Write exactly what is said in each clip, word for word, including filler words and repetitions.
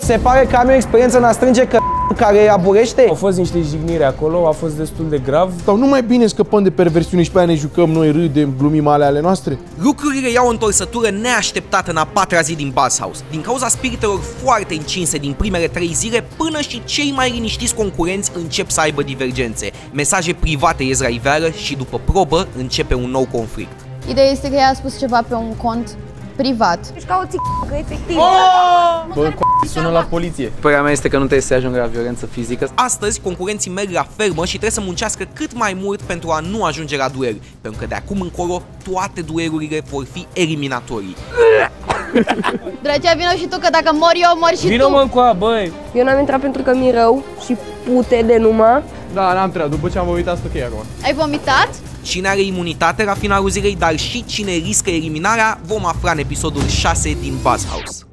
Se pare că am o experiență în a strânge că care aburește? Au fost niște jigniri acolo, a fost destul de grav. Sau nu mai bine scăpăm de perversiune și pe aia ne jucăm noi, râdem, glumim ale ale noastre? Lucrurile iau o întorsătură neașteptată în a patra zi din Buzzhouse, din cauza spiritelor foarte încinse din primele trei zile, până și cei mai liniștiți concurenți încep să aibă divergențe. Mesaje private ies la iveală și după probă începe un nou conflict. Ideea este că ea a spus ceva pe un cont privat. Ești ca o țică, efectiv. Oh! Bă, sună la poliție. Părerea mea este că nu trebuie să se ajungă la violență fizică. Astăzi, concurenții merg la fermă și trebuie să muncească cât mai mult pentru a nu ajunge la duel, pentru că de acum încolo toate duelurile vor fi eliminatorii. Drăcea, vină și tu, că dacă mor eu, mor și Vino tu. mă încoa, băi. Eu n-am intrat pentru că mi-e rău și pute de numai. Da, n-am treabă, după ce am vomitat asta ok acum. Ai vomitat? Cine are imunitate la finalul zilei, dar și cine riscă eliminarea, vom afla în episodul șase din Buzzhouse.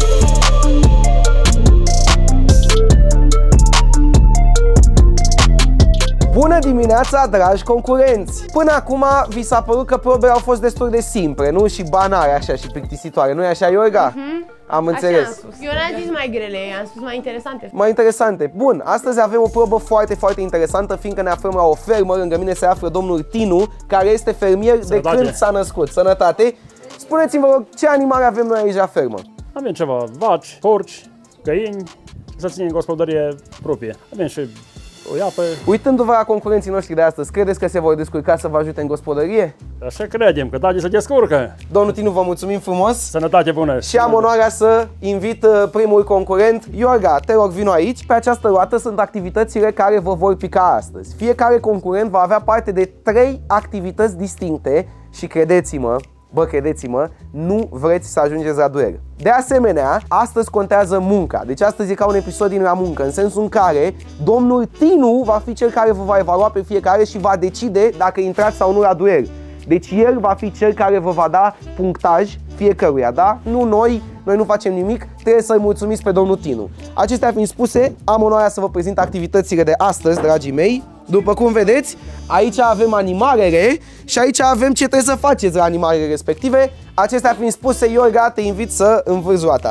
Bună dimineața, dragi concurenți! Până acum vi s-a părut că probele au fost destul de simple, nu? Și banale așa și plictisitoare, nu-i așa, Iorga? Mm-hmm. Am înțeles. Așa am spus. Eu n-am zis mai grele, am spus mai interesante. Mai interesante. Bun, astăzi avem o probă foarte, foarte interesantă, fiindcă ne aflăm la o fermă. Lângă mine se află domnul Tinu, care este fermier Sănătate. de când s-a născut. Sănătate! Spuneți-mi, vă rog, ce animale avem noi aici la fermă? Avem ceva vaci, porci, găini, să ținem gospodărie proprie. Avem și o iapă. Uitându-vă la concurenții noștri de astăzi, credeți că se vor descurca să vă ajute în gospodărie? Așa credem, că Tati se descurcă. Domnul Tinu, vă mulțumim frumos! Sănătate bună! Și am onoarea să invit primul concurent, Iorga, te rog, vino aici. Pe această roată sunt activitățile care vă vor pica astăzi. Fiecare concurent va avea parte de trei activități distincte și credeți-mă, bă, credeți-mă, nu vreți să ajungeți la duel. De asemenea, astăzi contează munca. Deci astăzi e ca un episod din La Muncă, în sensul în care domnul Tinu va fi cel care vă va evalua pe fiecare și va decide dacă intrați sau nu la duel. Deci el va fi cel care vă va da punctaj fiecăruia, da? Nu noi, noi nu facem nimic, trebuie să-i mulțumiți pe domnul Tinu. Acestea fiind spuse, am onoarea să vă prezint activitățile de astăzi, dragii mei. După cum vedeți, aici avem animalele și aici avem ce trebuie să faceți la animalele respective. Acestea fiind spuse, Iorga, te invit să învârzi roata.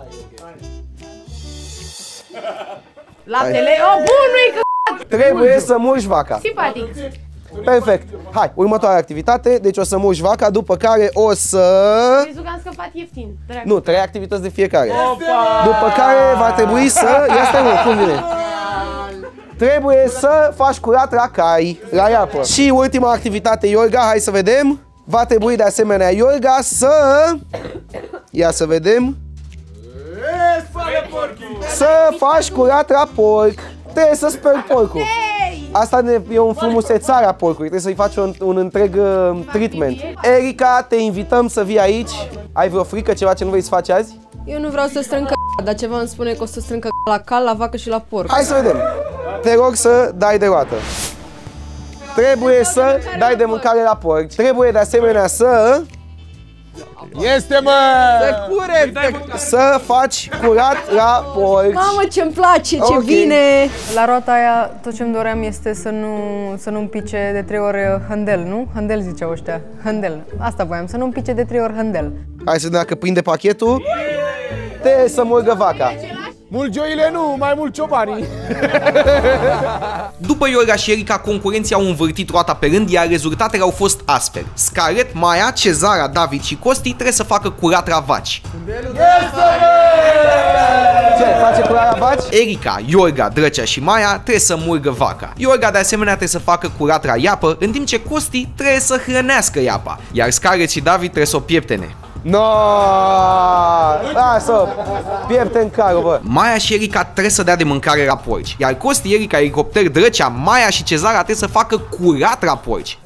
Laptele, oh, bun, nu-i că... Trebuie să mulgi vaca. Simpatic. Perfect. Hai, următoarea activitate, deci o să mulgi vaca, după care o să... Crezut că am scăpat ieftin. Drag. Nu, trei activități de fiecare. După care va trebui să... Ia stai, mă, cum vine? Trebuie să faci curat la cai, la iapă. Și ultima activitate, Iorga, hai să vedem. Va trebui de asemenea, Iorga, să... Ia să vedem. Să faci curat la porc. Trebuie să speli porcul. Asta e un frumusețare a porcului, trebuie să-i faci un, un întreg uh, treatment. Erica, te invităm să vii aici. Ai vreo frică, ceva ce nu vrei să faci azi? Eu nu vreau să strâng c***a, dar ceva îmi spune că o să strâng c***a la cal, la vacă și la porc. Hai să vedem. Te rog să dai de roată. Trebuie să dai de mâncare la porci. Trebuie de asemenea să... Este, mă! Să cureți! Să faci curat la porci. Mamă, ce-mi place, ce Ok. bine! La roata aia, tot ce-mi doream este să nu, să nu-mi pice de trei ori hândel, nu? Hândel ziceau ăștia. Hândel. Asta voiam, să nu-mi pice de trei ori hândel. Hai să vedem dacă prinde pachetul. Trebuie să murgă vaca. Mulgioile nu, mai mult ciobanii. După Iorga și Erica, concurenții au învârtit roata pe rând, iar rezultatele au fost astfel. Scarlett, Maia, Cezara, David și Costi trebuie să facă curat la vaci. Ce, face curat la vaci? Erica, Iorga, Drăcea și Maia trebuie să murgă vaca. Iorga de asemenea trebuie să facă curat la iapă, în timp ce Costi trebuie să hrănească iapa. Iar Scarlett și David trebuie să o pieptene. No! Lasă! Piepte în carul, bă! Maia și Erica trebuie să dea de mâncare la porci, iar Costi, Erica, Elicopter, Drăcea, Maia și Cezara trebuie să facă curat la porci.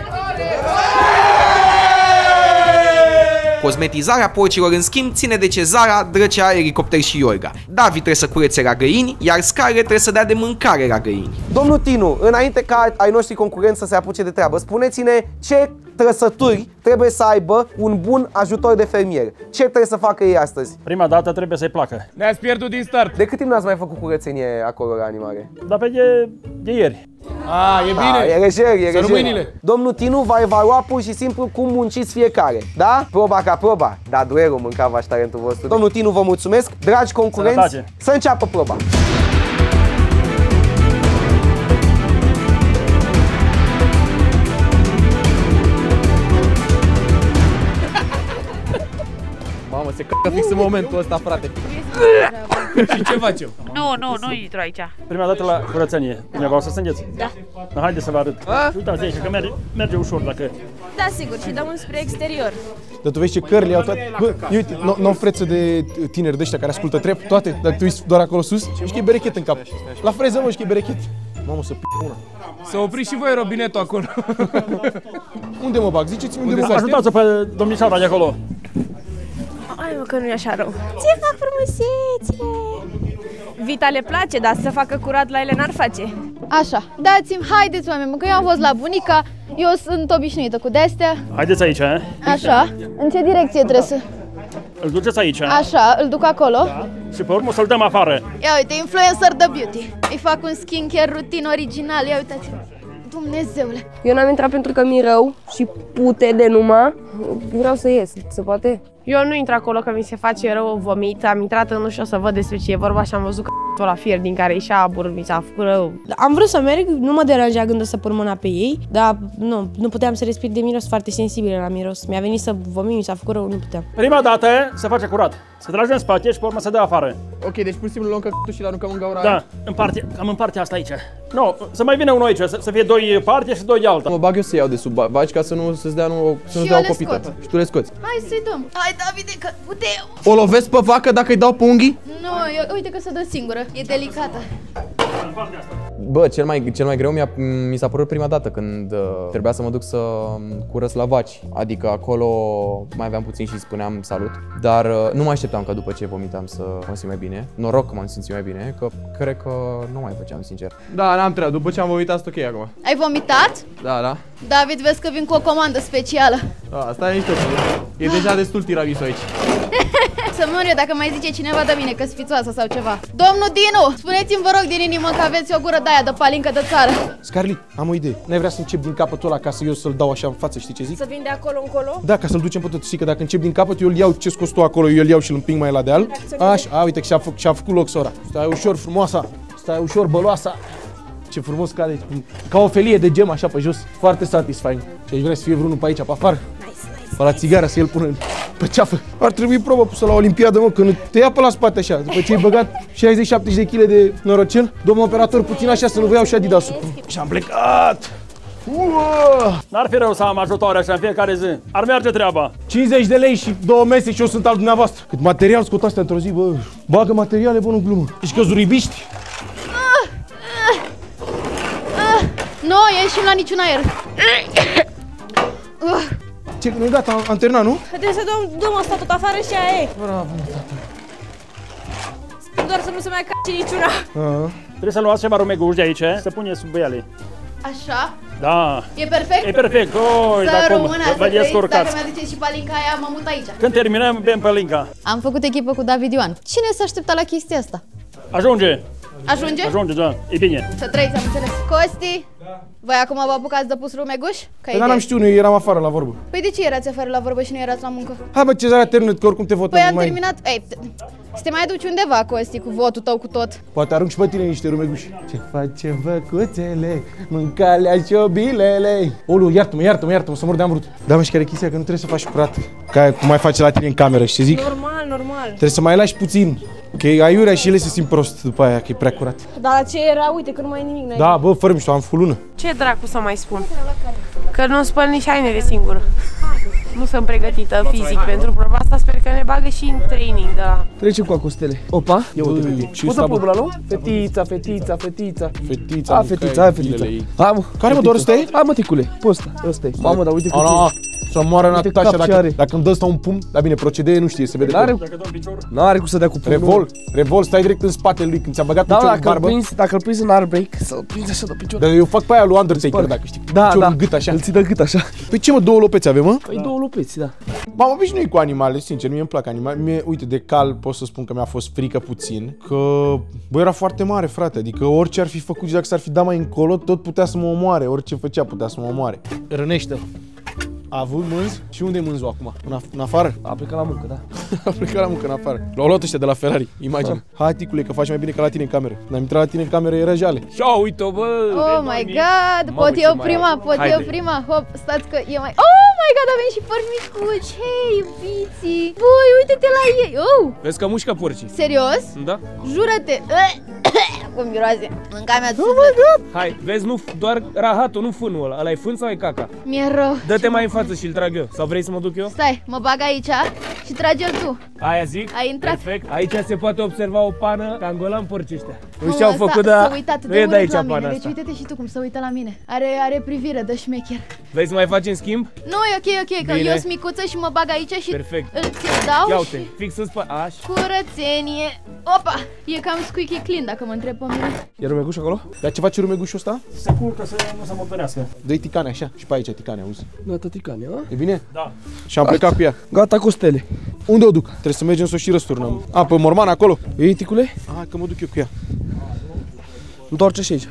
Cosmetizarea porcilor, în schimb, ține de Cezara, Drăcea, Elicopter și Iorga. David trebuie să curețe la găini, iar Scarlett trebuie să dea de mâncare la găini. Domnul Tinu, înainte ca ai noștri concurenți să se apuce de treabă, spuneți-ne ce trăsături trebuie să aibă un bun ajutor de fermier. Ce trebuie să facă ei astăzi? Prima dată trebuie să-i placă. Ne-ați pierdut din start. De cât timp n-ați mai făcut curățenie acolo la animale? Dar pe de, de ieri. A, e bine. Da, e lejer, e lejer. mâinile. Domnul Tinu va evalua pur și simplu cum munciți fiecare, da? Proba ca proba, dar duelul mâncava și talentul vostru. Domnul Tinu, vă mulțumesc. Dragi concurenți, Sănătate. să înceapă proba. Mamă, se căcă fix în momentul ăsta, frate. Și ce facem? Nu, nu, nu intru aici. Prima dată la curățenie. Dumneavoastră sunteți? Da. Da, haideți să vă arăt. Și uitați aici că merge, merge ușor dacă... Da, sigur, și dăm spre exterior. Dar tu vezi ce cărli au toate. Bă, uite, nu au freță de tineri de ăștia care ascultă trap, toate, dacă tu uiți doar acolo sus, știi că e berechet în cap. La freză, mă, știi că e berechet. Mamă, să p*** una. Să opriți și voi robinetul acolo. Unde mă bag? Ziceți-mi unde mă bag. Ajutați-o pe domnișoara de acolo. Ai, mă, că nu e așa rău. Ce fac frumusețe? Vita le place, dar să facă curat la ele n-ar face. Așa, dați-mi, haideți oameni, mă, că eu am fost la bunica, eu sunt obișnuită cu de-astea. Haideți aici, eh? Așa, în ce direcție trebuie să... Îl duceți aici. Așa, îl duc acolo. Da. Și pe urmă o să-l dăm afară. Ia uite, influencer de beauty. Îi fac un skincare rutin original, ia uitați-vă. Dumnezeule. Eu n-am intrat pentru că mi-e rău și pute de numai. Vreau să ies, se poate? Eu nu intru acolo că mi se face rău, vomit. Am intrat în ușă să văd despre ce e vorba și am văzut că la fier din care ieșea abur, mi s-a făcut rău. Am vrut să merg, nu mă deranja gândul să pun mâna pe ei, dar nu, nu puteam să respir de miros, foarte sensibilă la miros. Mi-a venit să vomit, mi s-a făcut rău, nu puteam. Prima dată se face curat. Se trage în spate și pe urmă se dă afară. Ok, deci pur și simplu luăm căcutul și l-aruncăm în gaura Da, aia? în parte, cam în partea asta aici. Nu, să mai vină unul aici, să, să fie doi parte și doi de alta. Mă bag eu să iau de sub vaci ca să nu să-ți dea, nu, să nu Și dea eu o le copită. scot. Și tu le scoți. Hai să-i dăm. Hai, Davide, că putem. O lovesc pe vacă dacă îi dau pe unghii? Nu, eu, uite că se dă singură, e delicată. Bă, cel mai, cel mai greu mi-a, mi s-a părut prima dată când uh, trebuia să mă duc să curăț la vaci. Adică acolo mai aveam puțin și spuneam salut. Dar uh, nu mă așteptam că după ce vomitam să mă simt mai bine. Noroc că m-am simțit mai bine, că cred că nu mai făceam, sincer. Da, n-am treabă. După ce am vomitat, sunt ok acum. Ai vomitat? Da, da. David, vezi că vin cu o comandă specială. Da, asta e mișto. E deja destul tiramisu aici. Să mor eu dacă mai zice cineva de mine că sfițoasă sau ceva. Domnul Dinu, spuneți-mi vă rog din inimă că aveți o gură de-aia de palincă de țară. Scarly, am o idee. N-ai vrea să încep din capătul ăla ca să eu să-l dau așa în față, știi ce zic? Să vin de acolo încolo? Da, ca să-l ducem pe tot. Știi că dacă încep din capăt, eu îl iau ce scos tu acolo, eu îl iau și îl împing mai la deal. Așa, a, uite că și-a făcut, și-a făcut loc sora. Stai ușor frumoasa, stai ușor băloasa. Ce frumos cade, ca o felie de gem așa pe jos. Foarte satisfying. Și aș vrea să fie vreunul pe aici, pe afară. Pe la țigară, să el pună pe ceafă. Ar trebui probă pusă la Olimpiadă, mă, când te ia pe la spate așa, după ce ai băgat șaizeci șaptezeci de kilograme de norocel, domnul operator, puțin așa să nu vă iau și Adidasul. Și am plecat. N-ar fi rău să am ajutoare așa în fiecare zi. Ar merge treaba. cincizeci de lei și două mese și eu sunt al dumneavoastră. Cât material scot astea într-o zi, bă. Bagă materiale, bă, nu glumă. Ești că zuribiști? Nu, ieșim la niciun aer. Ce, nu-i gata, am, am terminat, nu? Trebuie să dăm, dăm asta tot afară și aia e. Bravo, tata. Sper doar să nu se mai cace niciuna. A-a. Trebuie să luați ceva rumeguși de aici, să pune sub ele. Așa? Da. E perfect? E perfect. Oi, să dar cum? rămână, să Vă trăiți, dacă descurcați. mi-aduceți și palinca aia, mă mut aici. Când terminăm, bem pe linca. Am făcut echipă cu David Ioan. Cine s-a așteptat la chestia asta? Ajunge. Ajunge? Ajunge, da. E bine. Să trăiți, am înțeles. Costi? Da. Voi acum vă apucați de pus rumeguș? Păi dar n-am știut, noi eram afară la vorbă. Păi de ce erați afară la vorbă și nu erați la muncă? Hai bă, Cezarea, termină, că oricum te votăm. Păi am mai... terminat... Ei, să te mai aduci undeva, Costi, cu votul tău cu tot. Poate arunc și pe tine niște rumeguși. Ce face văcuțele, mâncalea șobilele. Olu, iartă-mă, iartă-mă, iartă-mă, să mor de ambrut. Da, mă, și care chestia, că nu trebuie să faci curat. Ca cum mai face la tine în cameră, știi zic? Normal, normal. Trebuie să mai lași puțin. Că aiurea și ele se simt prost după aia, că e prea curat. Dar ce era? Uite că nu mai e nimic. Da, bă, fără mișto, am fulună. Ce dracu să mai spun? Că nu spăl nici hainele singură. Nu sunt pregătită fizic pentru proba asta, sper că ne bagă și în training de la... Trecem cu acostele. Opa, ia uite pe tine. Poți să pun la nou? Fetița, fetița, fetița. Fetița, A, fetița, hai fetița. Hai, mă. Care mă, doar ăsta e? Hai, mă, ticule, pe ăsta, ăsta e. Mamă, dar uite cât e. Să moară în atât așa, dacă, dacă îmi dă ăsta un pumn, dar bine, procedee nu știe, se vede. N-are, n-are cum să dea cu pumnul. Revol, revol, stai direct în spatele lui când ți-a băgat da, piciorul dacă în barbă. Prins, dacă îl prinzi în airbreak, să-l prinzi așa de picior. Dar eu fac pe aia lui Undertaker, dacă știi, da, piciorul da. în gât așa. Îl ții de gât așa. Păi ce mă, două lopeți avem, mă? Păi da. două lopeți, da. M-am obișnuit cu animale, sincer, mie îmi plac animale. Mie, uite, de cal pot să spun că mi-a fost frică puțin, că bă, era foarte mare, frate, adică orice ar fi făcut și dacă s-ar fi dat mai încolo, tot putea să mă omoare, orice făcea putea să mă omoare. Rănește-l. A avut mânz? Și unde e mânzul acum? În, af- în afară? A plecat la muncă, da. A plecat la muncă în afară. L-au luat ăștia de la Ferrari, imagine. Hai, ticule, că faci mai bine ca la tine în cameră. Când am intrat la tine în cameră, era jale. Și-a, uite-o, bă! Oh my god, pot eu prima, pot eu prima, hop, stați că e mai... Oh my god, avem și porci micuci, hei, iubiții! Băi, uite-te la ei, oh! Vezi că mușcă porcii. Serios? Da. Jură-te! Cum miroase, mânca mea oh my god! Hai, vezi, nu, doar rahatul, nu fânul ăla. Ăla-i fân sau e caca? Mi-e rău. Dă-te mai în față și îl trag eu. Sau vrei să mă duc eu? Stai, mă bag aici și trage-l tu. Aia zic? Ai intrat. Perfect. Aici se poate observa o pană ca în porci ăștia. Nu știu au făcut, dar nu e de aici pana asta. Deci uite-te și tu cum se uită la mine. Are, are privire de șmecher. Vrei să mai facem schimb? Nu, e ok, ok, că eu sunt micuță și mă bag aici și perfect. Îl ți-l dau. Ia uite, și... fix în spate. Așa. Curățenie. Opa! E cam squeaky clean dacă mă întreb pe mine. E rumeguș acolo? Dar ce face rumegușul ăsta? Se culcă să nu se mătărească. Dă-i ticane așa și pe aici ticane, auzi. Gata ticane, a? E bine? Da. Și am plecat cu ea. Gata cu stele. Unde o duc? Trebuie să mergem să o și răsturnăm. A, pe morman acolo. Ei, ticule? A, că mă duc eu cu ea. Întoarce și aici.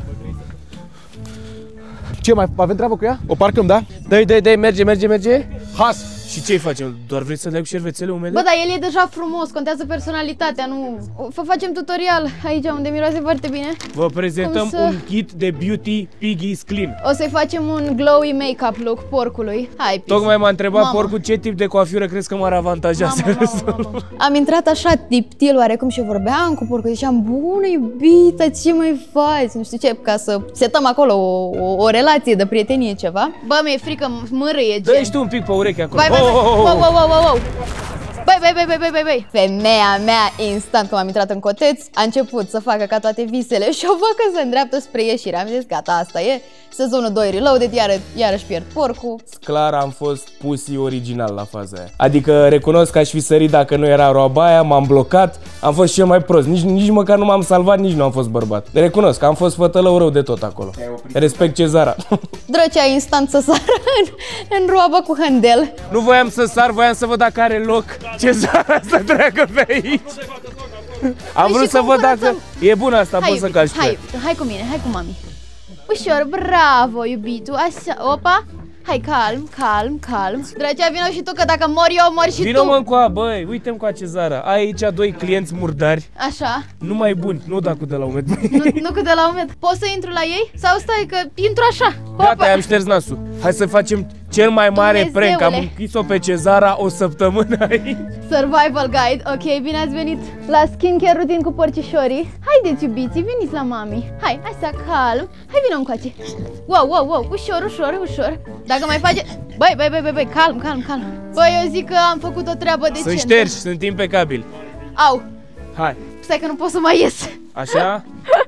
Ce, mai avem treabă cu ea? O parcăm, da? Dai, dai, dai, merge, merge, merge. Has! Și ce-i facem? Doar vrei să le cu șervețele umede? Bă, dar el e deja frumos, contează personalitatea, nu... Vă facem tutorial aici unde miroase foarte bine. Vă prezentăm să... un kit de beauty Piggy's Clean. O să-i facem un glowy make-up look porcului. Hai, Pis. Tocmai m-a întrebat Mama. porcul ce tip de coafură crezi că m-ar avantaja. Mama, mama, mama. Am intrat așa tiptil oarecum și vorbeam cu porcul, ziceam, bună iubita, ce mai faci? Nu știu ce, ca să setăm acolo o, o, o relație de prietenie ceva. Bă, mi-e frică, mârâie gen. Dă-i tu un pic pe ureche acolo. Vai, vai, vai. Wow, wow, wow, wow, wow. Băi, băi, băi, băi, băi, băi, băi. Femeia mea, instant când am intrat în coteț, a început să facă ca toate visele și o văd că se îndreaptă spre ieșire. Am zis, gata, asta e. Sezonul doi reloaded, iar, iarăși pierd porcul. Clar am fost pussy original la faza aia. Adică recunosc că aș fi sărit dacă nu era roaba aia, m-am blocat, am fost cel mai prost. Nici, nici măcar nu m-am salvat, nici nu am fost bărbat. Recunosc că am fost fătălău rău de tot acolo. Respect Cezara. Drăcea instant să sară în, în roabă cu handel. Nu voiam să sar, voiam să văd dacă are loc Cezara să treacă pe aici. Am Păi vrut să văd dacă e bună asta, hai, poți să calci hai, hai cu mine, hai cu mami. Ușor, bravo, iubitul, așa, opa. Hai, calm, calm, calm. Drăcea, vino și tu, că dacă mor eu, mor și Vino tu. mă încoa, băi, uite-mi cu Cezara. Ai aici doi clienți murdari. Așa. Nu mai buni, nu da cu de la umed. Nu, nu cu de la umed. Poți să intru la ei? Sau stai că intru așa? Gata, i-am șters nasul. Hai să facem cel mai mare Dumnezeule. prank. Am închis-o pe Cezara o săptămână aici. Survival guide, ok, bine ați venit la skincare routine cu porcișorii. Haideți, iubiții, veniți la mami. Hai, așa, calm. Hai, vină încoace. Wow, wow, wow, ușor, ușor, ușor. Dacă mai face... Băi, băi, băi, băi, băi, calm, calm, calm. Băi, eu zic că am făcut o treabă decentă. Să ștergi, sunt impecabil. Au. Hai. Stai că nu pot să mai ies. Așa?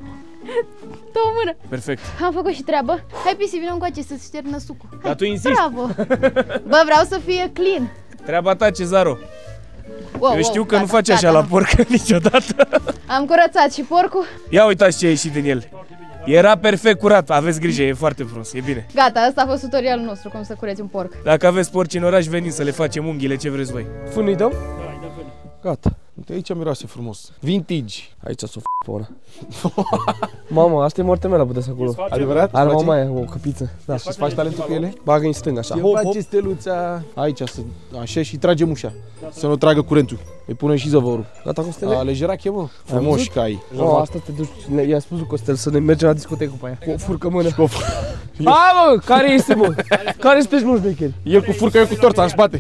Dă-o mână. Perfect. Am făcut și treabă. Hai, Pisi, vină încoace să-ți șterg năsucul. Dar tu insisti. Bravo. Bă, vreau să fie clean. Treaba ta, Cezaro. Wow, Eu știu wow, că gata, nu faci gata. așa la porc niciodată. Am curățat și porcul. Ia uitați ce a ieșit din el. Era perfect curat, aveți grijă, e foarte frumos, e bine. Gata, asta a fost tutorialul nostru, cum să cureți un porc. Dacă aveți porci în oraș, veniți să le facem unghiile, ce vreți voi. Fân îi dăm? Gata. Uite, aici miroase frumos. Vintage. Aici s-o f*** pe ăla. Mama, asta e moartea mea la puteți acolo. Adevărat? Are mama aia, o căpiță. Da. Și-ți faci talentul cu ele? Bagă în stânga, așa. Eu face steluța aici, să, așa, și tragem ușa. Să nu tragă curentul. Îi punem și zăvorul. Gata cu stele? Alejerache, mă. Frumoși ca ai. Oh, asta te duci, i-am spus lui Costel să ne mergem la discotecă cu aia. Cu o furcă mână. Cu o A, mă, care este, mă? Care sunteți, mă, șmecheri? El cu furcă, eu cu torța în spate.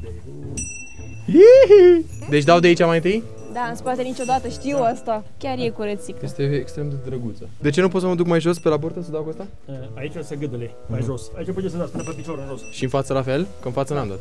Deci dau de aici mai întâi? Da, în spate niciodată, știu asta. Chiar e curățică. Este extrem de drăguță. De ce nu pot să mă duc mai jos pe la bortă să dau cu asta? Aici se gâdele, mai jos. Aici puteți să dați până pe picior în jos. Și în față la fel? Că în față n-am dat.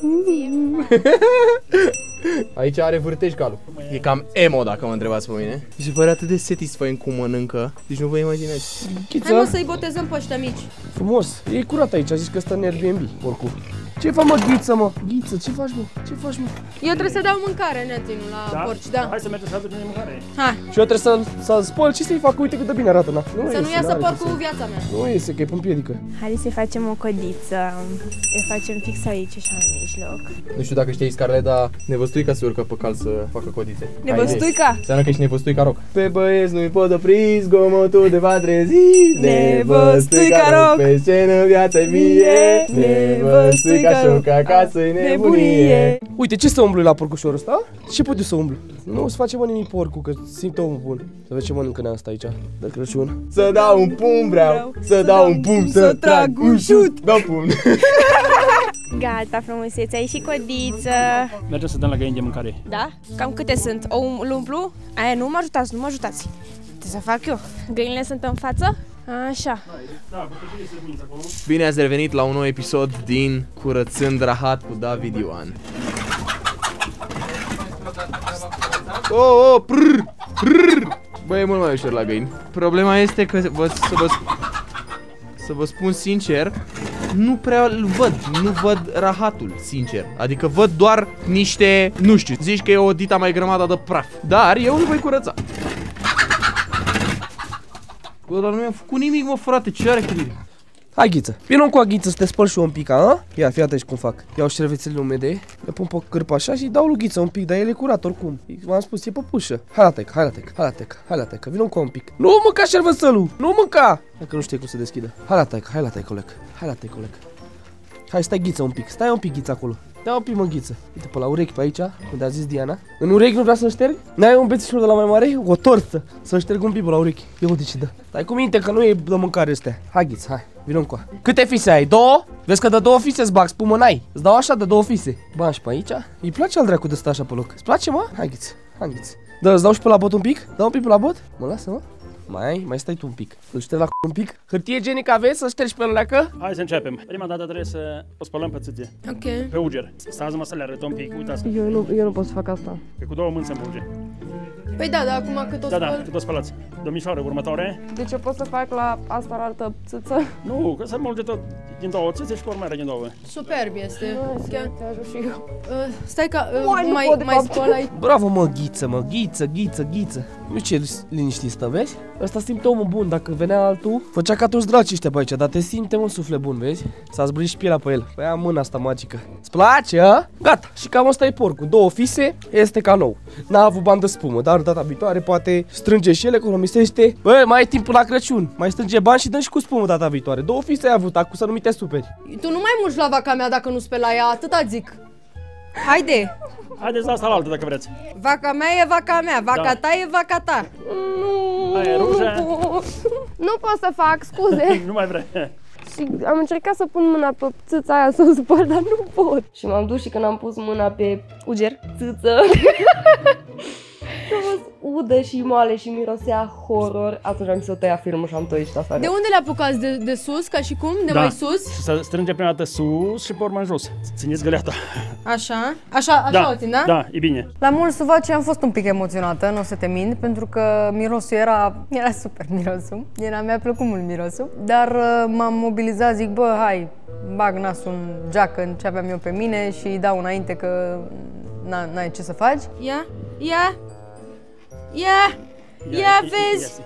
Aici are vârtej calul. E cam emo dacă mă întrebați pe mine. Mi se pare atât de satisfying cum mănâncă. Deci nu vă imaginați. Hai mă să-i botezăm pe ăștia mici. Frumos. E curat aici, a zis că stă în Airbnb, oricum. Ce faci, mă, Ghiță, mă? Ghiță, ce faci, mă? Ce faci, mă? Eu trebuie să dau mâncare, Neatinu, la Da? porci, da. Hai să mergem să aducem mâncare. Hai. Și eu trebuie să, să spăl, ce să-i fac? Uite cât de bine arată, na. Nu Să nu iese, iasă n-are porcul ce să- viața mea. Nu iese, că e pe împiedică. Haideți să facem o codiță. O facem fix aici, așa în mijloc. Nu știu dacă știi, Scarlett, nevăstuica se urcă pe cal să facă codițe. Nevăstuica? Înseamnă că ești nevăstuica rock. Pe băieți nu-i pot opri, zgomotul de va trezi. Nevăstuica rock, pe scenă viața-i mie. Nevăstuica șoc, acasă-i nebunie. Uite, ce să umblu la porcușorul ăsta? Ce pot eu să umblu? Nu, să facem mă nimic porcul, că simte omul bun. Să vedem ce mănâncă neasta aici, de Crăciun. Să dau un pumn vreau, să dau un pumn, să trag un șut. Dau pumn. Gata, frumusețe, ai și codiță. Mergem să dăm la găini de mâncare. Da? Cam câte sunt? O um- îl umplu? Aia, nu mă ajutați, nu mă ajutați. Trebuie să fac eu. Găinile sunt în față? Așa. Bine ați revenit la un nou episod din Curățând Rahat cu David Ioan. Oh, oh, prr, prr. Băi, e mult mai ușor la găini. Problema este că vă, să, vă, să vă spun sincer, nu prea îl văd, nu văd rahatul, sincer. Adică văd doar niște, nu știu, zici că e o dita mai grămadă de praf. Dar eu îl voi curăța. Bă, dar nu mi-am făcut nimic, mă, frate, ce are cu mine? Hai, Ghiță, vino cu a Ghiță să te spăl și eu un pic, a? Ia, fii atent cum fac. Iau șervețelele umede, le pun pe cârpă așa și dau lui Ghiță un pic, dar el e curat oricum. V-am spus, e păpușă. Hai la tecă, hai la tecă, hai la tecă, hai la tecă, vino cu un pic. Nu mânca șervețelul, nu mânca! Dacă nu știe cum se deschide. Hai la tecă, hai la tecă, colec, hai la tecă, colec. Hai, stai Ghiță un pic, stai un pic Ghiță acolo. Ia un pic, mă, Ghiță. Uite pe la urechi pe aici, unde a zis Diana. În urechi nu vrea să șterg? N-ai un bețișor de la mai mare? O torță. Să șterg un pic pe la urechi. Eu uite ce dă. Stai cu minte că nu e de mâncare astea. Hai, Ghiță, hai. Vino încoa. Câte fise ai? Două? Vezi că de două fise îți bag, spumă n-ai. Îți dau așa de două fise. Bani și pe aici. Îi place al dracu de stă așa pe loc. Îți place, mă? Hai, Ghiță. Hai, Ghiță. Dă, îți dau și pe la bot un pic? Dau un pic pe la bot? Mă lasă, mă? Mai, mai stai tu un pic. Îl șterg la c*** un pic. Hârtie igienică aveți să ștergi pe leacă? Hai să începem. Prima dată trebuie să o spălăm pe țâțe. Ok. Pe uger. Stați-mă să le arăt un pic, uitați. Eu nu, eu nu pot să fac asta. Că cu două mâini se împulge. Păi da, dar acum cât o Da, spăl? da, cât o spălați. Domnișoară, următoare. Deci eu pot să fac la asta la altă țâță? Nu, că se mulge tot din două țâțe și cu urmare din două. Superb este. Chiar. Te ajut și eu. Uh, stai ca, uh, Mai, nu mai, pot, de mai fapt. spăl aici. Bravo, mă, Ghiță, mă, Ghiță, Ghiță, Ghiță. Nu ce liniștit stă, vezi? Ăsta simte omul bun, dacă venea altul, făcea ca toți dracii ăștia pe aici, dar te simte un suflet bun, vezi? S-a zbrit și pielea pe el. Păi am mâna asta magică. Îți place, a? Gata, și cam asta e porcul. Două fise, este ca nou. N-a avut bani de spumă, dar data viitoare poate strânge și el, economisește. Bă, mai e timp la Crăciun. Mai strânge bani și dăm și cu spumă data viitoare. Două fise ai avut, acum să nu mi te superi. Tu nu mai mulci la vaca mea dacă nu speli la ea, atâta zic. Haide! Haideți la asta la altă dacă vreți. Vaca mea e vaca mea, vaca Da. ta e vaca ta. Nu, Aia e rujă. nu pot să fac, scuze. Nu mai vre. Și am încercat să pun mâna pe țâța aia să o spăl, dar nu pot. Și m-am dus și când am pus mâna pe uger, țâță, a fost udă și moale și mirosea horror. Atunci am zis să tăia filmul și am tăit și asta. De unde le apucați? De, de sus, ca și cum? De Da. mai sus? Și să strânge prima dată sus și pe urmă în jos. Țineți găleata. Așa? Așa, așa Da, o țin, da? da, e bine. La mulți suvaci am fost un pic emoționată, nu o să te mint, pentru că mirosul era, era super mirosul. Era, mi-a plăcut mult mirosul. Dar uh, m-am mobilizat, zic, bă, hai, bag nasul în geacă în ce aveam eu pe mine și îi dau înainte că n-ai ce să faci. Ia, ia, ia, ia, vezi!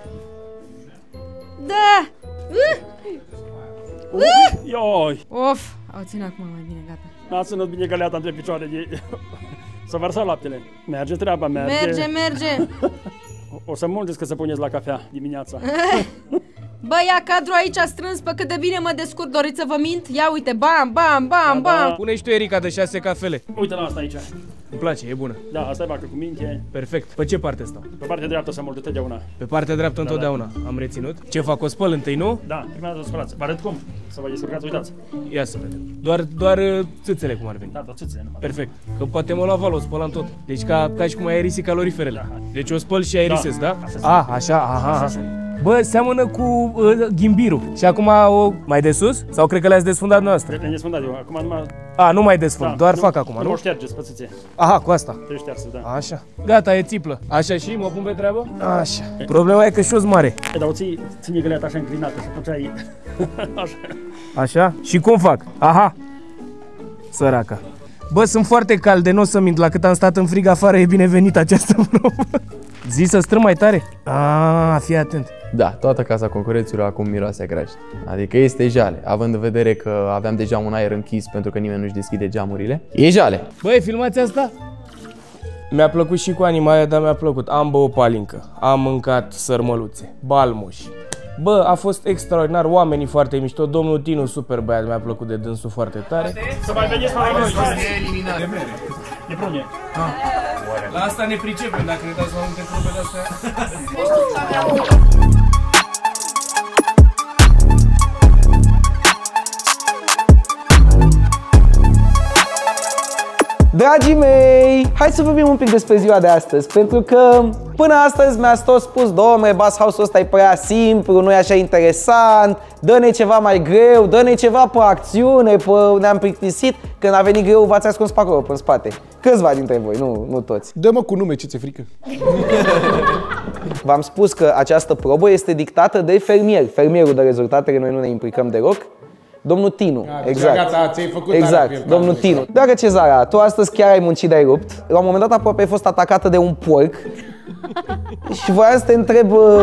Da! Uh! Uh! Ioi! Of! Au țin acum mai bine, gata. N-a ținut bine găleata între picioare. De... S-a vărsat laptele. Merge treaba, merge. Merge, merge! O, o să mulgeți că să puneți la cafea dimineața. Bă, ia cadrul aici strâns, pe cât de bine mă descurc, doriți să vă mint? Ia uite, bam, bam, bam, Da, bam! da. Pune și tu, Erica, de șase cafele. Uite la asta aici. Îmi place, e bună. Da, asta e vacă cu minte. Perfect. Pe ce parte stau? Pe partea dreaptă să mulge totdeauna. Pe partea dreaptă Da, întotdeauna. Am reținut. Ce fac? O spăl întâi, nu? Da, prima dată o spălați. Vă arăt cum. Să vă descurcați, uitați. Ia să vedem. Doar, doar uh, țâțele cum ar veni. Da, da, țâțele numai. Perfect. Că poate mă lua val, o spălam tot. Deci ca, ca și cum ai aerisit caloriferele. Da. Deci o spăl și aerisesc, da? Da. Ah, așa, aha, aha. Bă, seamănă cu uh, ghimbirul. Și acum o... Mai de sus? Sau cred că le-ați desfundat noastră? Le-am desfundat eu. Acum numai... A, nu mai desfund, Da, doar nu, fac acum, nu? nu? Nu o ștergeți pe țâțe. Aha, cu asta. Trebuie ștearsă, da. Așa. Gata, e țiplă. Așa și mă pun pe treabă? Așa. Problema e că și-o mare. E, dar o ții, ține găleata așa înclinată și atunci ai... Așa. Așa? Și cum fac? Aha. Săraca. Bă, sunt foarte calde, nu o să mint, la cât am stat în frig afară e binevenit această probă. Zi să strâng mai tare? Aaaa, fii atent. Da, toată casa concurenților acum miroase a grajd. Adică este jale, având în vedere că aveam deja un aer închis pentru că nimeni nu-și deschide geamurile. E jale. Băi, filmați asta? Mi-a plăcut și cu anima aia, dar mi-a plăcut. Am băut palincă, am mâncat sărmăluțe, balmuși. Bă, a fost extraordinar, oamenii foarte mișto, domnul Tinu, super băiat, mi-a plăcut de dânsul foarte tare. Să mai veniți la noi, e E prune. La asta ne pricepem, dacă ne dați mai multe probe de-astea. Dragii mei, hai să vorbim un pic despre ziua de astăzi, pentru că până astăzi mi-ați tot spus, dom'le, Bass House-ul ăsta e prea simplu, nu e așa interesant, dă-ne ceva mai greu, dă-ne ceva pe acțiune, pe ne-am plictisit, când a venit greu v-ați ascuns pe acolo, pe spate. Câțiva dintre voi, nu, nu toți. Dă-mă cu nume, ce ți-e frică? V-am spus că această probă este dictată de fermier, fermierul de rezultatele, noi nu ne implicăm deloc. Domnul Tinu, A, exact. Gata, ți-ai făcut exact, domnul Tinu. Dragă Cezara, tu astăzi chiar ai muncit de-ai rupt. La un moment dat aproape ai fost atacată de un porc. Și voiam să te întreb... Uh...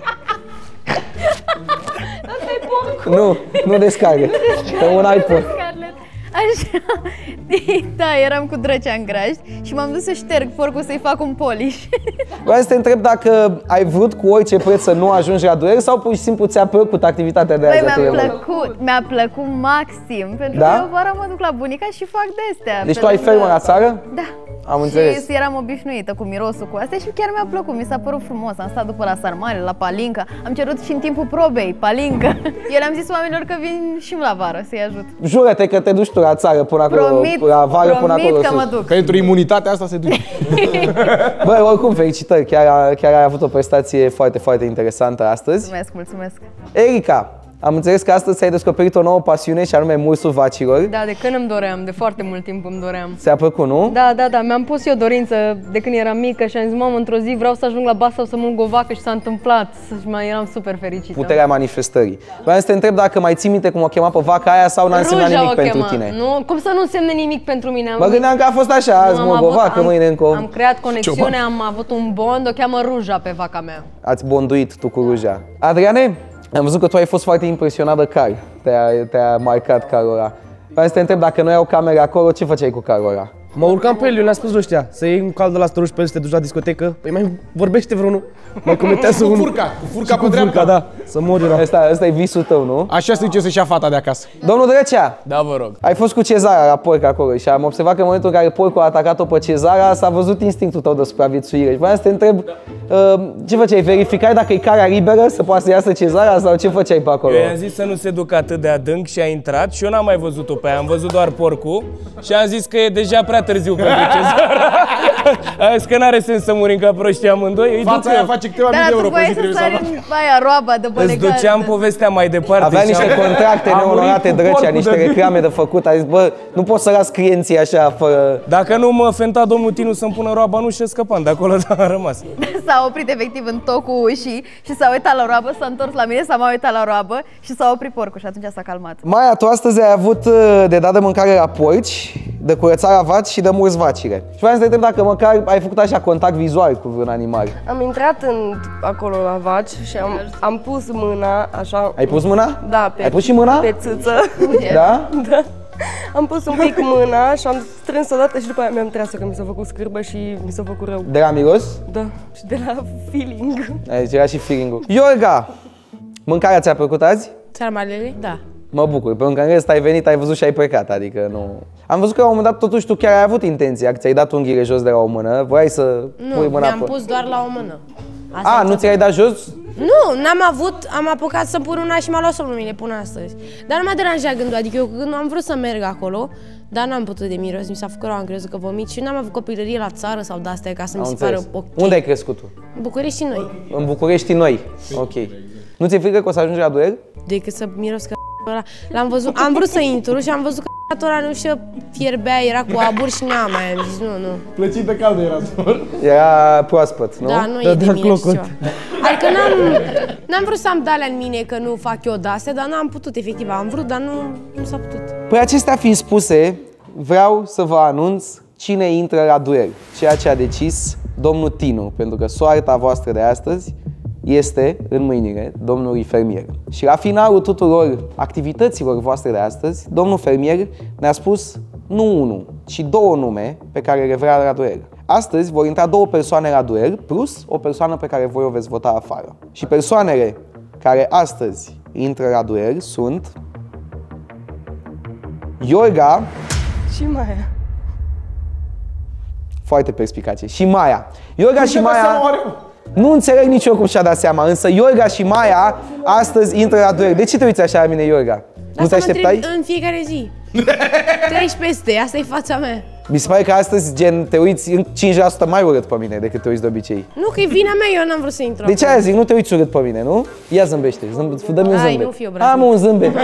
Nu, nu descarcă. Că un ai porc. Așa, da, eram cu Drăcea în grajd și m-am dus să șterg porcul să-i fac un polish. Vreau să te întreb dacă ai vrut cu orice preț să nu ajungi la duel sau pur și simplu ți-a plăcut activitatea de azi? Băi, mi-a plăcut, mi-a plăcut maxim, pentru da? că eu vara mă duc la bunica și fac de-astea. Deci tu ai fermă la țară? Da. Am și înțeles. eram obișnuită cu mirosul cu astea și chiar mi-a plăcut, mi s-a părut frumos. Am stat după la sarmale, la palincă, am cerut și în timpul probei, palincă. Eu le-am zis oamenilor că vin și la vară să-i ajut. Jură-te că te duci tu la țară până acolo, promit, la vară până acolo că sus. mă duc. Pentru imunitatea asta se duce. Băi, oricum, felicitări, chiar, chiar ai avut o prestație foarte, foarte interesantă astăzi. Mulțumesc, mulțumesc. Erica, am înțeles că astăzi ți-ai descoperit o nouă pasiune și anume mursul vacilor. Da, de când îmi doream, de foarte mult timp îmi doream. Ți-a plăcut, nu? Da, da, da, mi-am pus eu dorință de când eram mică și am zis, mamă, într-o zi vreau să ajung la Bass sau să mă o vacă și s-a întâmplat. Și mai eram super fericită. Puterea manifestării. Vreau să te întreb dacă mai ții minte cum o chema pe vaca aia sau n-a însemnat nimic pentru tine. Nu, cum să nu însemne nimic pentru mine? Mă gândeam că a fost așa, azi mă o vacă, mâine încă o... Am creat conexiune, am avut un bond, o cheamă Ruja pe vaca mea. Ați bonduit tu cu Ruja. Adriane? Am văzut că tu ai fost foarte impresionat de car. Te-a, te-a marcat carul ăla. Vreau să te întreb, dacă nu ai o cameră acolo, ce făceai cu carul ăla? Mă urcam pe el, eu le-am spus ăștia, să iei un cal de la stăruș pe el să te duci la discotecă. Păi mai vorbește vreunul, mai comentează unul. Cu furca, cu furca pe cu dreapta. Furca, da, să mor eu. Asta, asta e visul tău, nu? Așa se duce să-și ia fata de acasă. Domnul Drăcea, da, vă rog. Ai fost cu Cezara la porc acolo și am observat că în momentul în care porcul a atacat-o pe Cezara, s-a văzut instinctul tău de supraviețuire. Și vreau să te întreb, uh, ce făceai? Verificai dacă e cara liberă să poată să iasă Cezara sau ce făceai pe acolo? Eu i-am zis să nu se ducă atât de adânc și a intrat și eu n-am mai văzut-o pe aia, am văzut doar porcul și am zis că e deja prea târziu pentru Cezara. Am zis că n-are sens să murim ca proștii amândoi. Fața aia face câteva mii de euro pe zi, trebuie să avem. Aia, roaba de bălegară. Îți duceam povestea mai departe. Avea niște contracte neonorate, Drăcea, niște reclame de făcut. A zis, bă, nu pot să las clienții așa fără... Dacă nu mă fenta domnul Tinu să-mi pună roaba, nu și scăpam de acolo, dar am rămas. S-a oprit efectiv în tocul ușii și s-a uitat la roabă, s-a întors la mine, s-a mai uitat la roabă și s-a oprit porcul și atunci s-a calmat. Maia, tu astăzi ai avut de dat de mâncare la porci, de curățat la vaci și de murs vacile. Și vreau să te întreb dacă măcar ai făcut așa contact vizual cu vreun animal. Am intrat în, acolo la vaci și am, am pus mâna așa. Ai pus mâna? Da, pe, ai pus și mâna? Pe țâță. Da? Da. Am pus un pic mâna și am strâns odată și după aia mi-am treasă că mi s-a făcut scârbă și mi s-a făcut rău. De la miros? Da, și de la feeling. Aici era și feeling-ul. Iorga, mâncarea ți-a plăcut azi? Sarmalele? Da. Mă bucur, pentru că în rest ai venit, ai văzut și ai plecat, adică nu... Am văzut că la un moment dat totuși tu chiar ai avut intenția, că ți-ai dat unghiile jos de la o mână, voiai să pui Nu, mâna mi-am pe... pus doar la o mână. Asta A, nu ți-ai dat jos? Nu, n-am avut, am apucat să pun una și m-a luat somnul mine până astăzi. Dar nu m-a deranjat gândul, adică eu când am vrut să merg acolo, dar n-am putut de miros, mi s-a făcut rău, am crezut că vomit și n-am avut copilărie la țară sau de-astea ca să mi se pară ok. Unde ai crescut tu? În București și noi. În București noi, ok. Nu ți-e frică că o să ajungi la duel? Decât să miros că ăla. L-am văzut, am vrut să intru și am văzut că ăla nu știu, fierbea, era cu abur și n-am mai am zis, nu, nu. Plăcit de cald era. Era proaspăt, nu? Da, nu e de mine și ceva. Adică n-am vrut să am de-alea în mine că nu fac eu de-astea, dar n-am putut, efectiv, am vrut, dar nu, nu s-a putut. Păi acestea fiind spuse, vreau să vă anunț cine intră la duel, ceea ce a decis domnul Tinu, pentru că soarta voastră de astăzi este în mâinile domnului fermier. Și la finalul tuturor activităților voastre de astăzi, domnul fermier ne-a spus nu unul, ci două nume pe care le vrea la duel. Astăzi vor intra două persoane la duel, plus o persoană pe care voi o veți vota afară. Și persoanele care astăzi intră la duel sunt Iorga și Maia. Foarte perspicace. Și Maia. Iorga și Maia... Nu înțeleg nici eu cum și-a dat seama, însă Iorga și Maia astăzi intră la duel. De ce te uiți așa la mine, Iorga? Nu te așteptai? În fiecare zi. Treci peste, asta e fața mea. Mi se pare că astăzi, gen, te uiți cinci la sută mai urât pe mine decât te uiți de obicei. Nu, că e vina mea, eu n-am vrut să intru. De ce aia zic? Nu te uiți urât pe mine, nu? Ia zâmbește, Zâmb- dă-mi un Ai, zâmbet. nu fi obraznic. Am un zâmbet, nu?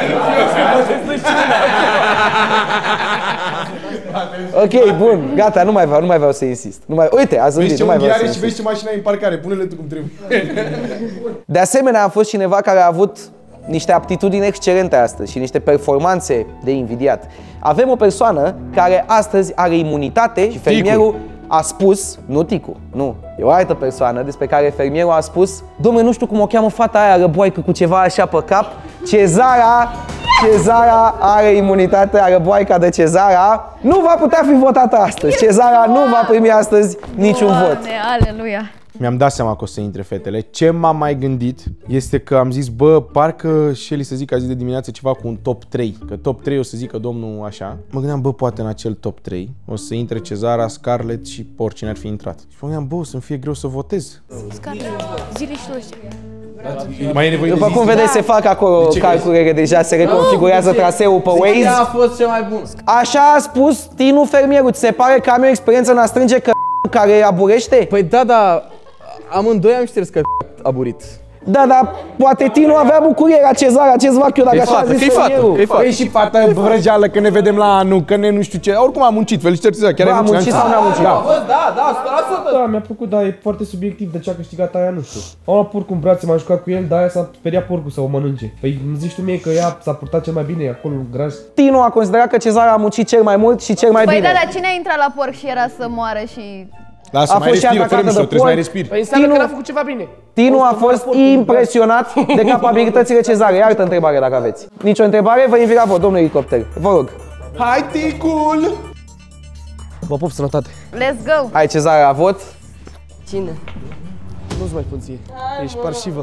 Ok, bun, gata, nu mai vreau, nu mai vreau să insist. Nu mai... Uite, a zâmbit, nu mai vreau să insist. Și vezi ce mașină ai în parcare, pune-le tu cum trebuie. De asemenea, a fost cineva care a avut niște aptitudini excelente astăzi și niște performanțe de invidiat. Avem o persoană care astăzi are imunitate și fermierul a spus, nu Ticu, nu, e o altă persoană despre care fermierul a spus: dom'le, nu știu cum o cheamă fata aia răboaică cu ceva așa pe cap, Cezara, Cezara are imunitate, răboaica de Cezara, nu va putea fi votată astăzi. Cezara nu va primi astăzi niciun vot. Aleluia! Mi-am dat seama că o să intre fetele. Ce m-am mai gândit este că am zis, bă, parcă Shelly să zic azi de dimineață ceva cu un top trei. Că top trei o să zică domnul așa. Mă gândeam, bă, poate în acel top trei o să intre Cezara, Scarlett și oricine ar fi intrat. Și mă gândeam, bă, o să-mi fie greu să votez. Scarlett, zile și tu ăștia. Mai e nevoie După de cum vedeți, se fac acolo calculele deja, se reconfigurează traseul pe Waze. a fost cel mai bun. Așa a spus Tinu fermierul. Ți se pare că am eu experiență în a strânge că care aburește? Păi da, da, amândoi am șters că aburit. Da, dar poate Tinu avea bucurie la Cezara, ce-ți fac eu dacă așa a zis fermierul. Păi și fata vrăjeală că ne vedem la anul, că ne nu știu ce. Oricum am muncit, felicitări Cezara, chiar Bă, ai am muncit sau n-am muncit? Da, da, da, o sută la sută. Da, mi-a plăcut, dar e foarte subiectiv de ce a câștigat aia, nu știu. Am luat porcul în brațe, m-am jucat cu el, dar aia s-a speriat porcul să o mănânce. Păi îmi zici tu mie că ea s-a purtat cel mai bine acolo, graj. Tinu a considerat că Cezara a muncit cel mai mult și cel mai Păi bine. da, dar cine a intrat la porc și era să moară și... Lasă, A mai fost și respiră, atacată fără mișto, de trebuie să mai porc. respiri. Păi înseamnă Tinu- că n-a făcut ceva bine. Tinu a fost impresionat de capabilitățile Cezarei. Ia altă întrebare dacă aveți. Nici o întrebare, vă invit la vot, domnul elicopter. Vă rog. Hai, Ticul! Vă pup, sănătate. Let's go! Hai, Cezara, la vot. Cine? Nu-ți mai spun ție. Ești parșivă.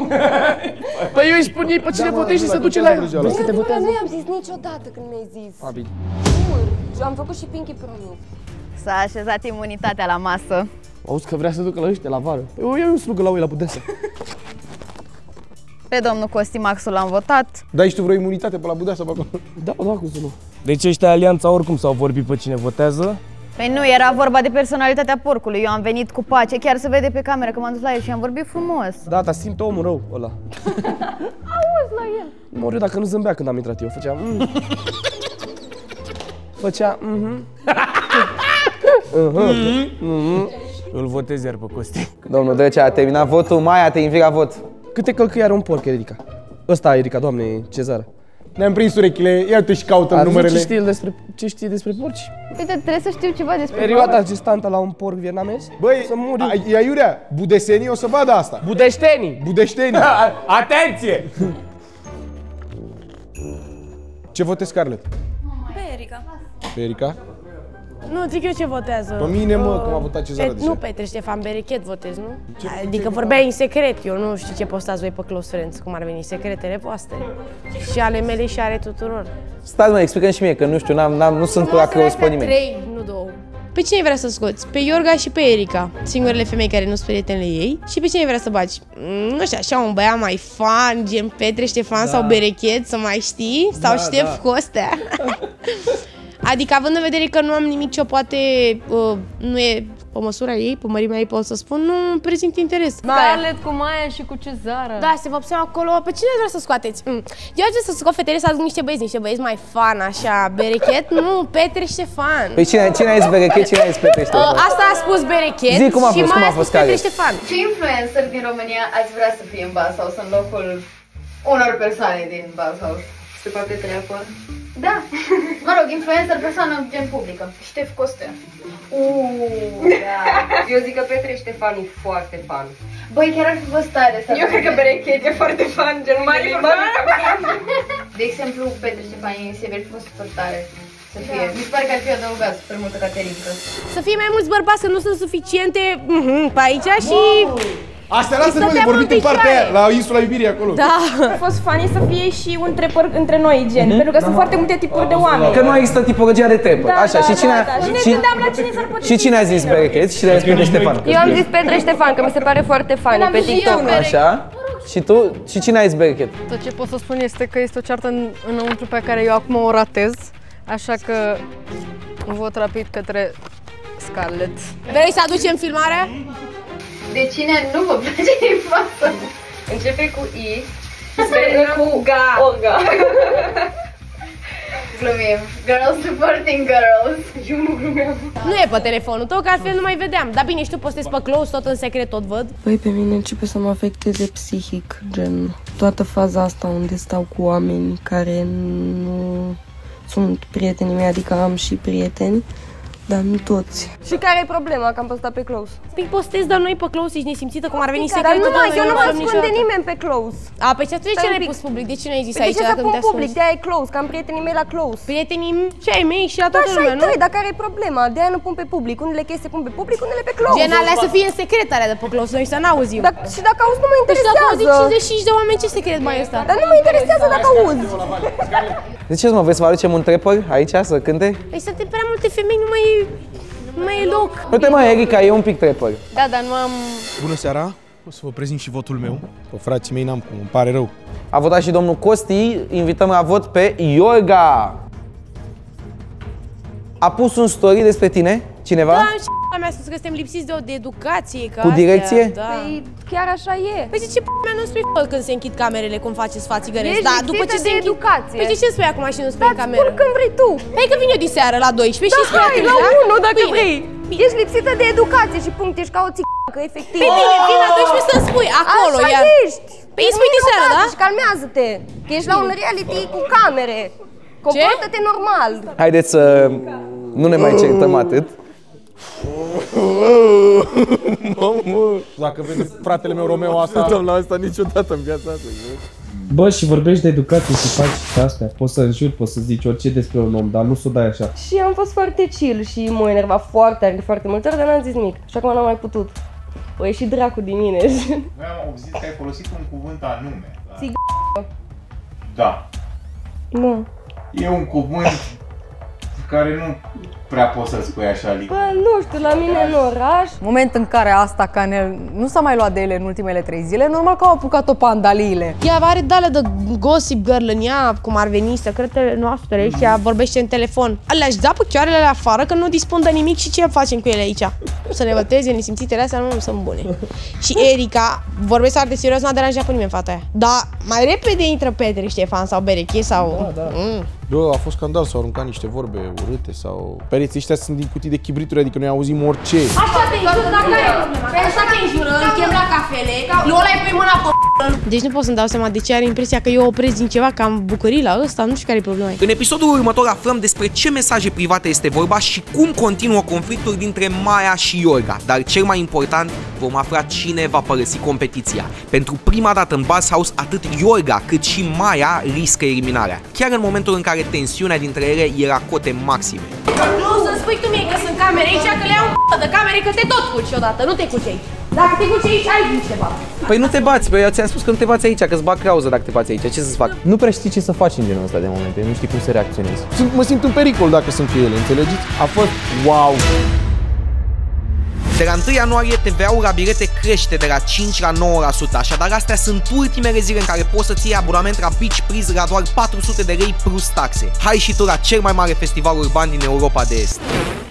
Păi eu îi spun ei pe cine votezi și se duce la el. Vrei că te votează? Nu i-am zis niciodată când mi-ai zis. A, bine. Nu, am făcut și Pinky Promise. S-a așezat imunitatea la masă. Auzi că vrea să ducă la ăștia la vară. Păi eu iau un slugă la oi la Budesa. Pe domnul Costimaxul l-am votat. Dai și tu vreo imunitate pe la Budea sau pe acolo? Da, da, cum să nu. Deci ăștia alianța oricum s-au vorbit pe cine votează. Păi nu, era vorba de personalitatea porcului. Eu am venit cu pace, chiar se vede pe cameră că m-am dus la el și am vorbit frumos. Da, dar simte omul rău ăla. Auzi la el. Mor eu dacă nu zâmbea când am intrat eu. Făcea... Mm. Făcea... Mhm. Mhm. Mhm. Îl votez iar pe Costi. Domnul Drăcea a terminat votul. Maia, te invit la vot. Câte călcâi are un porc, Erica? Ăsta, Erica, doamne, Cezara. Ne-am prins urechile, ia-te și caută numerele. Ce știi, despre, ce știi despre porci? Uite, trebuie să știu ceva despre Perioada gestantă la un porc vietnamez? Băi, să muri. ia Iurea, budesenii o să vadă asta. Budeștenii! Budeștenii! Atenție! Ce votezi, Scarlett? Pe Erica. Pe Erica? Nu, zic eu ce votează. Pe mine, mă, cum a votat Cezara Pe, deja. nu, Petre Ștefan Berechet votez, nu? Adică vorbeai în secret, eu nu știu ce postați voi pe Close Friends, cum ar veni, secretele voastre. Și ale mele și ale tuturor. Stați, mă, explicăm și mie, că nu știu, n-am, n-am, nu sunt la close pe nimeni. Trei, nu două. Pe cine vrea să scoți? Pe Iorga și pe Erica, singurele femei care nu sunt prietenele ei. Și pe cine vrea să bagi? Mm, nu știu, așa un băiat mai fan, gen Petre Ștefan da. sau Berechet, să mai știi? Sau da, Ștef da. Costea. Adică, având în vedere că nu am nimic ce poate, uh, nu e pe măsura ei, pe mărimea ei, pot să spun, nu îmi prezint interes. Scarlett cu Maia și cu Cezara. Da, se vă observă acolo. Pe cine vreau să scoateți? Mm. Eu aș să scot fetele să aduc niște băieți, niște băieți mai fan, așa, Berechet, nu, Petre Ștefan. Păi cine, cine a zis Berechet, cine a zis Petre Ștefan? Uh, asta a spus Berechet. Zi cum a fost, și cum mai a fost, Petre care? Ștefan. Ce influencer din România ați vrea să fie în Buzz House în locul unor persoane din Buzz House? Se poate treaba? Da. Mă rog, influencer, persoană gen publică. Ștef Costea. Uuuu, da. Eu zic că Petre Ștefan e foarte fan. Băi, chiar ar fi fost tare să... Eu cred că Berechet e foarte fan, gen Mari De exemplu, Petre Ștefan e sever, fi fost super tare să fie. Mi se pare că ar fi adăugat super multă caterincă. Să fie mai mulți bărbați, că nu sunt suficiente pe aici și... Astea lasă-mă de vorbit în partea aia, la insula Iubirii acolo. Da. A fost funny să fie și un trepăr între noi, gen, mm-hmm. pentru că sunt foarte multe tipuri de oameni. Că nu există tipologia de trepăr. Da, Așa, da, și cine da, a... da. Și ne și... gândeam la cine s-ar potrivi. Și cine a zis Berechet și cine a zis Petre Ștefan? Eu am zis Petre Ștefan, că mi se pare foarte funny pe TikTok. Așa. Și tu? Și cine a zis Berechet? Tot ce pot să spun este că este o ceartă în, înăuntru pe care eu acum o ratez. Așa că vot rapid către Scarlett. Vrei să aducem filmarea? De cine nu vă place față? Începe cu I și speră cu Ga. Olga. Glumim. Girls supporting girls. Eu nu glumeam. Nu e pe telefonul tău, că altfel nu mai vedeam. Dar bine, și tu postezi pe close, tot în secret, tot văd. Păi pe mine începe să mă afecteze psihic, gen toată faza asta unde stau cu oameni care nu sunt prietenii mei, adică am și prieteni, dar nu toți. Și care e problema că am postat pe close? Păi postezi, dar noi pe close ești nesimțită, cum ar veni secretul. Dar nu mai, eu nu mă ascund de nimeni pe close. A, păi ce atunci de ce n-ai pus public? De ce n-ai zis păi aici de ce dacă să nu pun te ascunzi? public? De-aia e close, că am prietenii mei la close. Prietenii cei mei și la toată Așa lumea, e nu? tăi, dar care e problema? De-aia nu pun pe public. Unele chestii pun pe public, unele pe close. Gen alea să fie în secret alea de pe close, noi să n-auzim. Dar, și dacă auzi, nu mă Păi și interesează. dacă auzi cincizeci și cinci de oameni, ce secret mai e ăsta? Dar nu mă interesează dacă auzi. De ce mă vreți să vă aducem un trepăr aici să cânte? Păi suntem prea multe femei, nu mai e... Nu mai e loc. Uite mă, Erica, e un pic trepăr. Da, dar nu am... Bună seara, o să vă prezint și votul meu. Pe frații mei n-am cum, îmi pare rău. A votat și domnul Costi, invităm la vot pe Iorga. A pus un story despre tine, cineva? Da, și mea spus că suntem lipsiți de o de educație ca Cu direcție? Astea, da. Păi chiar așa e. Păi ce mea nu spui f*** când se închid camerele, cum faceți fații gărezi? Ești Da, după ce de se închid... educație. Păi de ce spui acum și nu spui în cameră? Spun când vrei tu. Păi că vin eu diseară la doisprezece Da, și spui hai, atunci, la da? unu dacă Bine. vrei. Ești lipsită de educație și punct, ești ca o țică, efectiv. Păi bine, vin la doisprezece să-mi spui, acolo, așa iar... ești. Păi îi spui diseară, da? Și calmează-te, că ești la un reality cu camere. Comportă-te normal. Haideți să nu ne mai certăm atât. Dacă vede fratele meu Romeo asta... Nu la asta niciodată în viața asta. Bă, și vorbești de educație și faci și astea. Poți să înjuri, poți să zici orice despre un om, dar nu să o dai așa. Și am fost foarte chill și m-a enervat foarte, de foarte multe ori, dar n-am zis nimic. Și acum n-am mai putut. O ieși dracu din mine. Noi am auzit că ai folosit un cuvânt anume. Da? Da. Nu. E un cuvânt care nu prea poți să-l spui așa liber. Bă, nu știu, la mine în oraș... Moment în care asta Canel nu s-a mai luat de ele în ultimele trei zile, normal că au apucat-o pandaliile. Ea are dale de gossip girl în ea, cum ar veni, secretele noastre și ea vorbește în telefon. Le-aș da picioarele afară că nu dispun de nimic și ce facem cu ele aici? Să ne văteze, nesimțitele astea nu sunt bune. Și Erica, vorbesc foarte serios, n-a deranjat pe nimeni fata aia. Dar mai repede intră Petre Ștefan sau Berechet sau... Da, da. Mm. Bă, a fost scandal, s-au aruncat niște vorbe urâte sau... Pereții ăștia sunt din cutii de chibrituri, adică noi auzim orice. Așa te înjură, dacă ai problema. Pe așa te înjură, îl chem la cafele, nu ăla-i pui mâna pe Deci nu pot să-mi dau seama de ce are impresia că eu opresc din ceva, că am bucurii la ăsta, nu știu care e problema. În episodul următor aflăm despre ce mesaje private este vorba și cum continuă conflictul dintre Maia și Iorga. Dar cel mai important, vom afla cine va părăsi competiția. Pentru prima dată în Buzz House, atât Iorga cât și Maia riscă eliminarea. Chiar în momentul în care tensiunea dintre ele era cote maxime. Nu să-mi spui tu mie că sunt camere aici, că le iau în de camere, că te tot culci odată, nu te culci aici. Dacă te culci aici, ai zis ceva. Păi nu te bați, păi eu ți-am spus că nu te bați aici, că-ți bag cauză dacă te bați aici, ce să-ți fac? Nu prea știi ce să faci în genul ăsta de momente, nu știi cum să reacționezi. Mă simt în pericol dacă sunt cu ele, înțelegeți? A fost wow! De la întâi ianuarie T V-ul la bilete crește de la cinci la nouă la sută, așadar astea sunt ultimele zile în care poți să-ți iei abonament la Beach Breeze la doar patru sute de lei plus taxe. Hai și tu la cel mai mare festival urban din Europa de Est!